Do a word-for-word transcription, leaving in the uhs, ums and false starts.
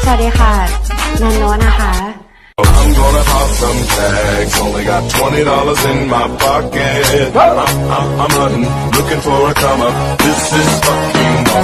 วัสดีค่ะนันโนนะคะ I'm gonna pop some tags. Only got twenty dollars in my pocket. I'm, I'm, I'm hunting, looking for a come up. This is fucking